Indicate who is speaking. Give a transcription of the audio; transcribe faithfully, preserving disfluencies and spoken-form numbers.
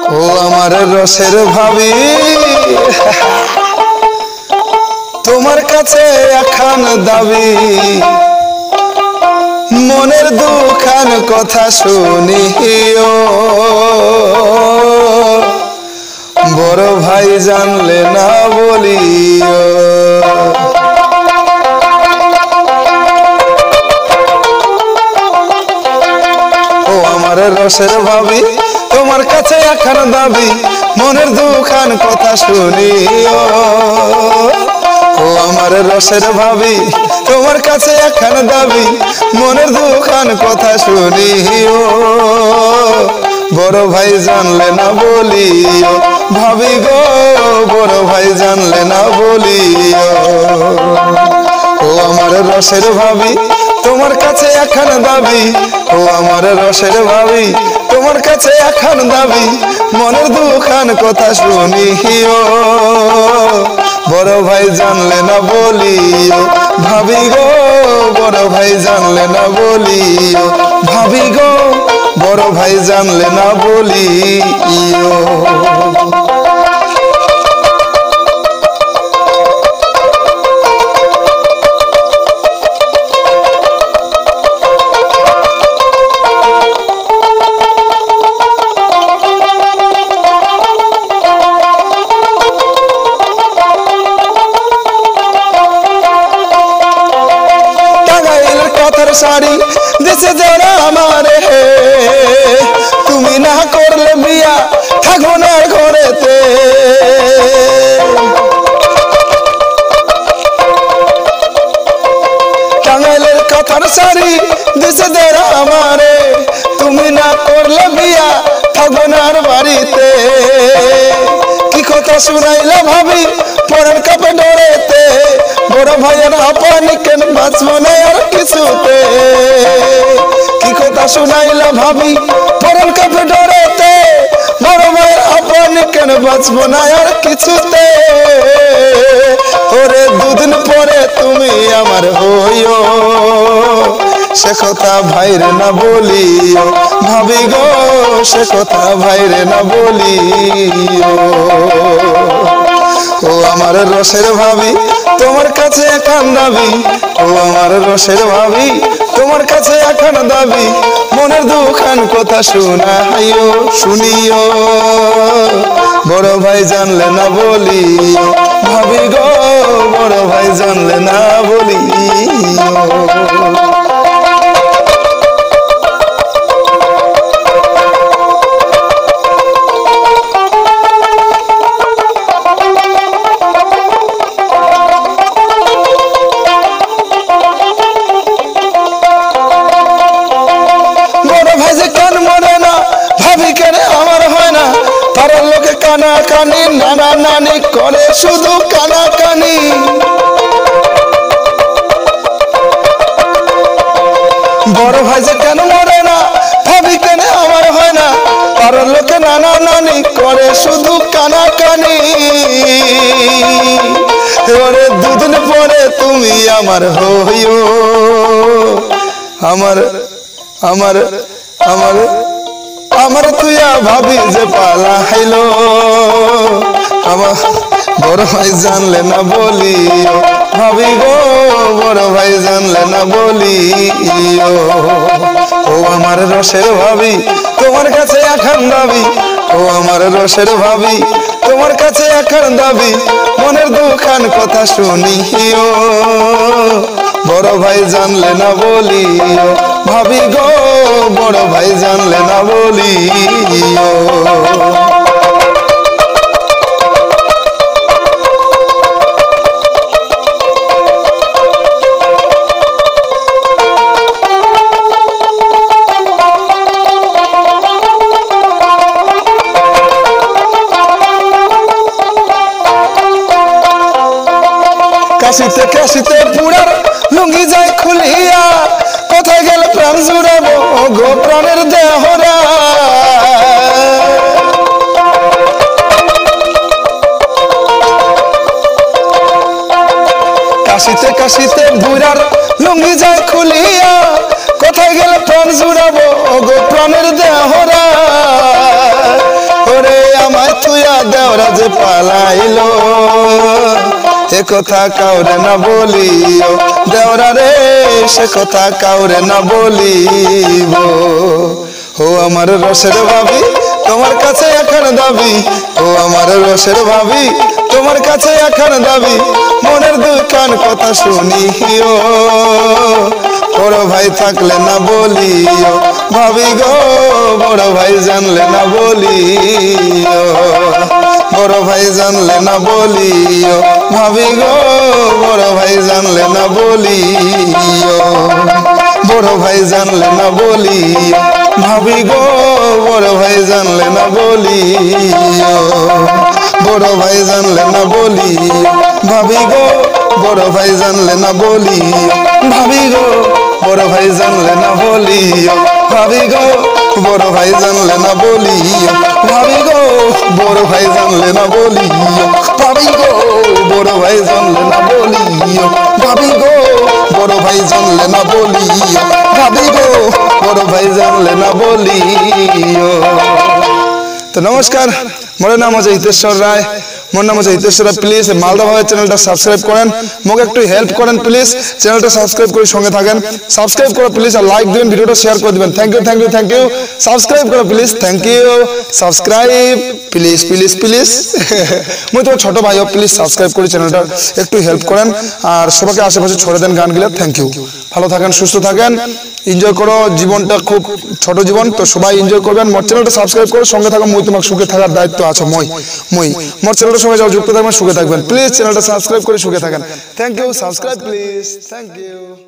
Speaker 1: ও আমার রসের ভাবি তোমার কাছে এখন দাবি মনের দুখান কথা শুনিও বড় ভাই জানলে না বলিও ও আমার রসের ভাবি তোমার কাছে এখন দাবি মনের দুখান কথা শুনিও ও আমার রসের ভাবি তোমার কাছে এখন দাবি মনের দুখান কথা শুনিও বড় ভাই জানলে না বলিও ভাবি গো বড় ভাই জানলে না বলিও ও আমার রসের ভাবি তোমার কাছে এখন দাবি ও আমার রসের ভাবি তোমার কাছে এখন দাবি মনের দুখান কথা শুনিও বড় ভাই জানলে না বলিও ভাবি গো বড় ভাই জানলে না বলিও ভাবি গো বড় ভাই জানলে না বলিও শাড়ি দেশে যারা আমারে তুমি না করলে বিয়া থাকবো না ঘরেতে টাঙ্গাইলের কথার শাড়ি দেশে যারা আমারে তুমি না করলে বিয়া থাকবো না বাড়িতে কি কথা শুনাইলে ভাবি পরের কাপে ডরেতে বড় ভাইয়ের আপনি কেন বাঁচবো না আর কিছুতে কি কথা শুনাইলা ভাবি পরের কাপে ডরেতে বড় ভাইয়ের আপনি কেন বাঁচবো না আর কিছুতে ওরে দুদিন পরে তুমি আমার হইও সে কথা ভাইরে না বলিও ভাবি গো সে কথা ভাইরে না বলিও ও আমার রসের ভাবি তোমার কাছে এখন দাবি ও আমার রসের ভাবি তোমার কাছে এখন দাবি মনের দুখান কথা শুনাইও শুনিও বড় ভাই জানলে না বলিও ভাবি গো বড় ভাই জানলে না বলিও কানা কানি নানা নানি করে শুধু কানা কানি বড় ভাই যে কেন মরে না ভাবি কেন আমার হয় না কারণ লোকে নানা নানি করে শুধু কানা কানি ওরে দুদিন পরে তুমি আমার হইও আমার আমার আমার আমার তুইয়া ভাবি যে পালা হাইলো আমার বড় ভাই জানলে না বলিও ভাবি গো বড় ভাই জানলে না বলিও ও আমার রসের ভাবি তোমার কাছে এখন দাবি ও আমার রসের ভাবি তোমার কাছে এখন দাবি মনের দুখান কথা শুনিও বড় ভাই জানলে না বলিও ভাবি গো বড় ভাই জানলে না বলিও কাশিতে কাশিতে পুরার লুঙ্গি যায় খুলিয়া কোথায় গেল প্রাণ জুড়াবো গো প্রাণের দেহরা কাশিতে কাশিতে বুড়ার লুঙ্গি যায় খুলিয়া কোথায় গেল প্রাণ জুড়াবো গো প্রাণের দেহরা ওরে দেওরা যে পালাইলো এ কথা কাউরে না বলিও দেওরা রে সে কথা কাউরে না বলিব ও আমার রসের ভাবি তোমার কাছে এখন দাবি ও আমার রসের ভাবি তোমার কাছে এখন দাবি মনের দুখান কথা শুনিও বড় ভাই থাকলে না বলিও ভাবি গো বড় ভাই জানলে না বলিও বড় ভাই জানলে না বলিও ভাবি গো বড় ভাই জানলে না বলিও বড় ভাই জানলে না বলিও ভাবি গো বড় ভাই জানলে না বলিও বড় ভাই জানলে না বলিও ভাবি গো বড় ভাই জানলে না বলিও ভাবি গো বড় ভাই জানলে না বলিও ভাবি গো বড় ভাই জানলে না বলিও ভাবি গো বড় ভাই জানলে না বলিও ভাবি গো বড় ভাই জানলে না বলিও ভাবি গো বড় ভাই জানলে না বলিও ভাবি গো বড় ভাই জানলে না বলিও। তো নমস্কার, মোর নাম হচ্ছে হিতেশ্বর রায়, মোর নাম হচ্ছে হিতেশ্বর রায়। প্লিজ মালদা ভাইয়ের চ্যানেলটা সাবস্ক্রাইব করেন, মোক একটু হেল্প করেন প্লিজ, চ্যানেলটা সাবস্ক্রাইব করে সঙ্গে থাকেন। সাবস্ক্রাইব করো প্লিজ, আর লাইক দিবেন, ভিডিওটা শেয়ার করে দিবেন। Thank you thank you thank you. Subscribe করো please, thank you. Subscribe please please please. মুই তোমার ছোট ভাইও, প্লিজ সাবস্ক্রাইব করে চ্যানেলটা একটু হেল্প করেন, আর সবাইকে আশেপাশে ছড়ে দেন গানগুলো। Thank you. ভালো থাকেন, সুস্থ থাকেন, এনজয় করো, জীবনটা খুব ছোট জীবন, তো সবাই এনজয় করবেন। মোর চ্যানেলটা সাবস্ক্রাইব করে সঙ্গে থাকো, মুই তোমাকে সুখে থাকার দায়িত্ব আছে মই মই মোর চ্যানেলটা সবাই যাও, যুক্ত থাকবেন, সুখে থাকবেন। প্লিজ চ্যানেলটা সাবস্ক্রাইব করে সুখে থাকেন। Thank you. Subscribe please. Thank you.